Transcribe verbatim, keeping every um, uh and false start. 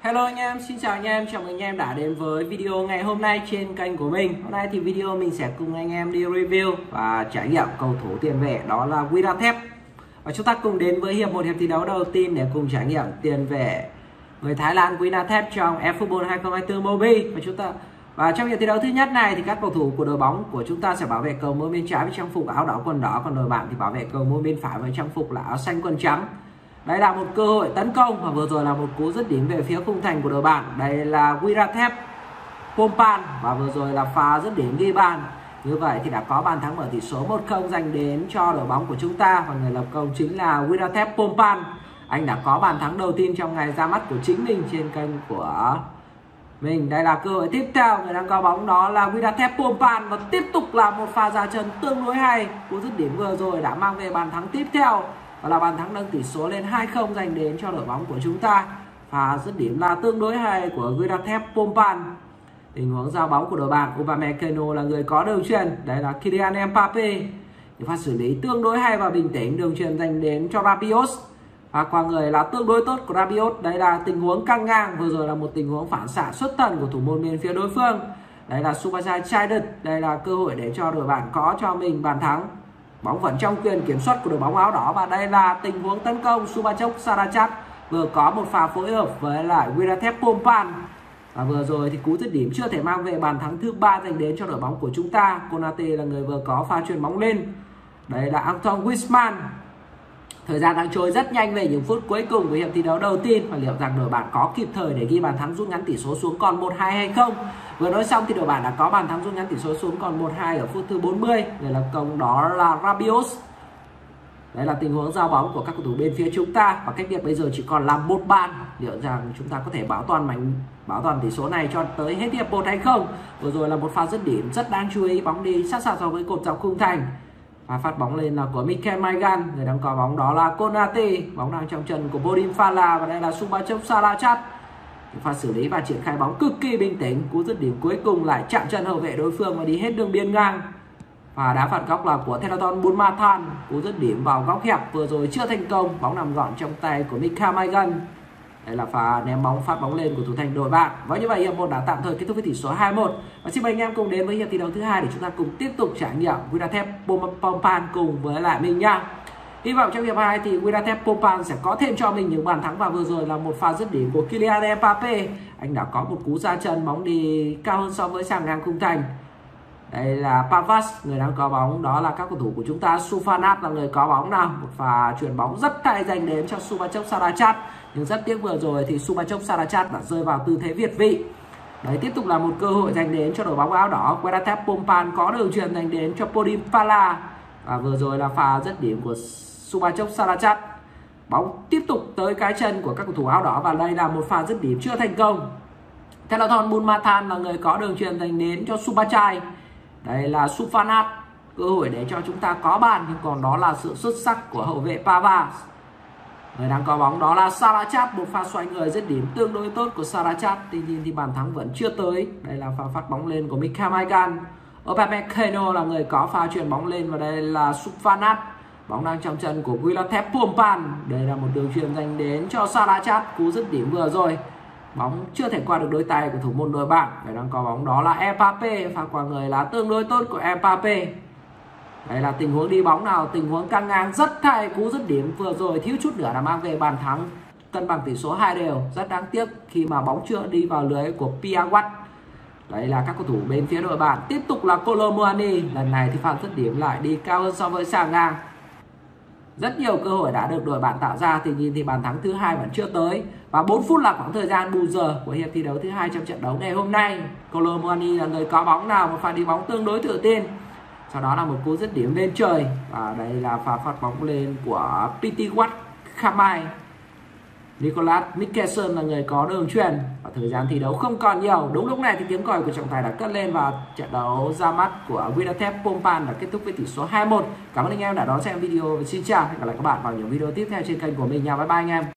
Hello anh em, xin chào anh em, chào mừng anh em đã đến với video ngày hôm nay trên kênh của mình. Hôm nay thì video mình sẽ cùng anh em đi review và trải nghiệm cầu thủ tiền vệ đó là Weerathep. Và chúng ta cùng đến với hiệp một hiệp thi đấu đầu tiên để cùng trải nghiệm tiền vệ người Thái Lan Weerathep trong eFootball hai không hai tư Mobile. Và chúng ta và trong hiệp thi đấu thứ nhất này thì các cầu thủ của đội bóng của chúng ta sẽ bảo vệ cầu môn bên trái với trang phục áo đỏ quần đỏ, còn đội bạn thì bảo vệ cầu môn bên phải với trang phục là áo xanh quần trắng. Đây là một cơ hội tấn công và vừa rồi là một cú dứt điểm về phía khung thành của đội bạn. Đây là Weerathep Phompan và vừa rồi là pha dứt điểm ghi bàn. Như vậy thì đã có bàn thắng mở tỷ số một không dành đến cho đội bóng của chúng ta, và người lập công chính là Weerathep Phompan. Anh đã có bàn thắng đầu tiên trong ngày ra mắt của chính mình trên kênh của mình. Đây là cơ hội tiếp theo, người đang có bóng đó là Weerathep Phompan và tiếp tục là một pha ra chân tương đối hay. Cú dứt điểm vừa rồi đã mang về bàn thắng tiếp theo và là bàn thắng nâng tỷ số lên hai không dành đến cho đội bóng của chúng ta. Pha dứt điểm là tương đối hay của Weerathep Phompan. Tình huống giao bóng của đội bạn Upamecano là người có đường chuyền. Đây là Kylian Mbappe. Pha xử lý tương đối hay và bình tĩnh, đường chuyền dành đến cho Rabiot. Và qua người là tương đối tốt của Rabiot. Đây là tình huống căng ngang, vừa rồi là một tình huống phản xạ xuất thần của thủ môn bên phía đối phương. Đây là Subhasai Chaidet. Đây là cơ hội để cho đội bạn có cho mình bàn thắng. Bóng vẫn trong quyền kiểm soát của đội bóng áo đỏ và đây là tình huống tấn công. Subhachok Sarachat vừa có một pha phối hợp với lại Weerathep Phompan. Và vừa rồi thì cú dứt điểm chưa thể mang về bàn thắng thứ ba dành đến cho đội bóng của chúng ta. Konate là người vừa có pha chuyền bóng lên. Đây là Antoine Griezmann. Thời gian đang trôi rất nhanh về những phút cuối cùng của hiệp thi đấu đầu tiên, và liệu rằng đội bạn có kịp thời để ghi bàn thắng rút ngắn tỷ số xuống còn một hai hay không? Vừa nói xong thì đội bạn đã có bàn thắng rút ngắn tỷ số xuống còn một hai ở phút thứ bốn mươi. Người lập công đó là Rabiot. Đây là tình huống giao bóng của các cầu thủ bên phía chúng ta, và cách biệt bây giờ chỉ còn là một bàn. Liệu rằng chúng ta có thể bảo toàn mảnh bảo toàn tỷ số này cho tới hết hiệp một hay không? Vừa rồi là một pha dứt điểm rất đáng chú ý, bóng đi sát sạt so với cột dọc khung thành. Và phát bóng lên là của Mikel Maigan, người đang có bóng đó là Konate, bóng đang trong chân của Bodim Fala và đây là Subhachok Sarachat. Pha xử lý và triển khai bóng cực kỳ bình tĩnh, cú dứt điểm cuối cùng lại chạm chân hậu vệ đối phương và đi hết đường biên ngang. Và đá phạt góc là của Theraton Bumathan, cú dứt điểm vào góc hẹp vừa rồi chưa thành công, bóng nằm gọn trong tay của Mikel Maigan. Đây là pha ném bóng phát bóng lên của thủ thành đội bạn. Và như vậy hiệp một đã tạm thời kết thúc với tỷ số hai một. Và xin mời anh em cùng đến với hiệp thi đấu thứ hai để chúng ta cùng tiếp tục trải nghiệm Weerathep Phompan cùng với lại mình nha. Hy vọng trong hiệp hai thì Weerathep Phompan sẽ có thêm cho mình những bàn thắng, và vừa rồi là một pha dứt điểm của Kylian Mbappe. Anh đã có một cú ra chân, bóng đi cao hơn so với sàng ngang khung thành. Đây là Pavas, người đang có bóng đó là các cầu thủ của chúng ta. Sufanat là người có bóng nào, một pha chuyền bóng rất hay dành đến cho Subhachok Sarachat, nhưng rất tiếc vừa rồi thì Subhachok Sarachat đã rơi vào tư thế việt vị. Đấy, tiếp tục là một cơ hội dành đến cho đội bóng áo đỏ. Weerathep Phompan có đường chuyền dành đến cho Bodim Fala và vừa rồi là pha dứt điểm của Subhachok Sarachat. Bóng tiếp tục tới cái chân của các cầu thủ áo đỏ và đây là một pha dứt điểm chưa thành công. Theraton Bumathan là người có đường chuyền dành đến cho Subhachai. Đây là Sufanat, cơ hội để cho chúng ta có bàn, nhưng còn đó là sự xuất sắc của hậu vệ Pavas. Người đang có bóng đó là Sarachat, một pha xoay người dứt điểm tương đối tốt của Sarachat. Tuy nhiên thì bàn thắng vẫn chưa tới. Đây là pha phát bóng lên của Mikel Maigan. Upamecano là người có pha chuyền bóng lên và đây là Sufanat. Bóng đang trong chân của Weerathep Phompan. Đây là một đường chuyền dành đến cho Sarachat, cú dứt điểm vừa rồi. Bóng chưa thể qua được đôi tay của thủ môn đội bạn. Người đang có bóng đó là Mbappe, pha qua người là tương đối tốt của Mbappe. Đây là tình huống đi bóng nào, tình huống căng ngang rất hay, cú dứt điểm vừa rồi thiếu chút nữa đã mang về bàn thắng cân bằng tỷ số hai đều. Rất đáng tiếc khi mà bóng chưa đi vào lưới của Piawat. Đây là các cầu thủ bên phía đội bạn. Tiếp tục là Kolo Muani, lần này thì pha dứt điểm lại đi cao hơn so với sàng ngang. Rất nhiều cơ hội đã được đội bạn tạo ra, tuy nhiên thì bàn thắng thứ hai vẫn chưa tới. Và bốn phút là khoảng thời gian bù giờ của hiệp thi đấu thứ hai trong trận đấu ngày hôm nay. Kolo Muani là người có bóng nào, một pha đi bóng tương đối tự tin. Sau đó là một cú dứt điểm lên trời. Và đây là pha phát bóng lên của Pitiwat Khamai. Nicolas Mikkelsen là người có đường chuyền. Và thời gian thi đấu không còn nhiều. Đúng lúc này thì tiếng còi của trọng tài đã cất lên và trận đấu ra mắt của Weerathep Phompan đã kết thúc với tỷ số hai một. Cảm ơn anh em đã đón xem video và xin chào. Hẹn gặp lại các bạn vào những video tiếp theo trên kênh của mình nha. Bye bye anh em.